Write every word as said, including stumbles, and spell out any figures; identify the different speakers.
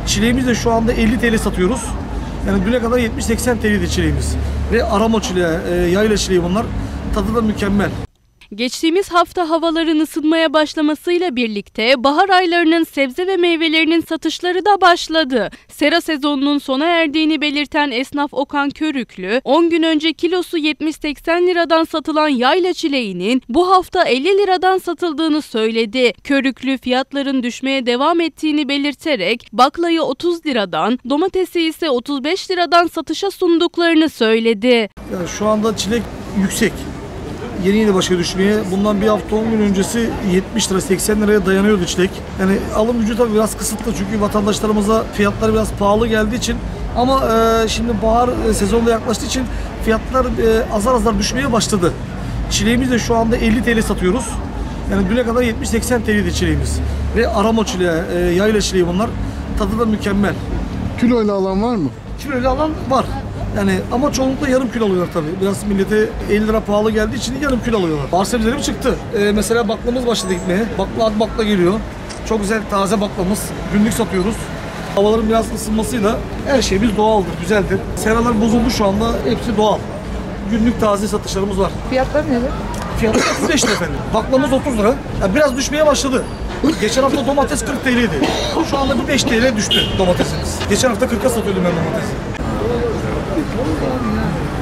Speaker 1: Çileğimiz de şu anda elli T L satıyoruz. Yani düne kadar yetmiş seksen T L'ydi çileğimiz. Ve arama çileği, e, yayla çileği bunlar. Tadı da mükemmel.
Speaker 2: Geçtiğimiz hafta havaların ısınmaya başlamasıyla birlikte bahar aylarının sebze ve meyvelerinin satışları da başladı. Sera sezonunun sona erdiğini belirten esnaf Okan Körüklü, on gün önce kilosu yetmiş seksen liradan satılan yayla çileğinin bu hafta elli liradan satıldığını söyledi. Körüklü fiyatların düşmeye devam ettiğini belirterek baklayı otuz liradan, domatesi ise otuz beş liradan satışa sunduklarını söyledi.
Speaker 1: Yani şu anda çilek yüksek. Yeni yeni başa düşmeye. Bundan bir hafta on gün öncesi yetmiş lira seksen liraya dayanıyordu çilek. Yani alım gücü tabii biraz kısıtlı çünkü vatandaşlarımıza fiyatlar biraz pahalı geldiği için. Ama e, şimdi bahar e, sezonuna yaklaştığı için fiyatlar e, azar azar düşmeye başladı. Çileğimiz de şu anda elli T L satıyoruz. Yani düne kadar yetmiş seksen T L'ydi çileğimiz. Ve arama çileği, e, yayla çileği bunlar. Tadı da mükemmel.
Speaker 3: Kiloyla alan var mı?
Speaker 1: Kiloyla alan var. Yani ama çoğunlukla yarım kilo alıyorlar tabii. Biraz millete elli lira pahalı geldiği için yarım kilo alıyorlar. Bahar sebzelerim çıktı. Ee, mesela baklamız başladı gitmeye. Bakla ad bakla geliyor. Çok güzel taze baklamız. Günlük satıyoruz. Havaların biraz ısınmasıyla her şeyimiz doğaldır, güzeldir. Seralar bozuldu şu anda. Hepsi doğal. Günlük taze satışlarımız var.
Speaker 4: Fiyatlar nedir?
Speaker 1: Fiyatı otuz beş lira efendim. Baklamız otuz lira. Yani biraz düşmeye başladı. Geçen hafta domates kırk T L'ydi. Şu anda bir beş T L düştü domatesimiz. Geçen hafta kırka satıyordum ben domatesi.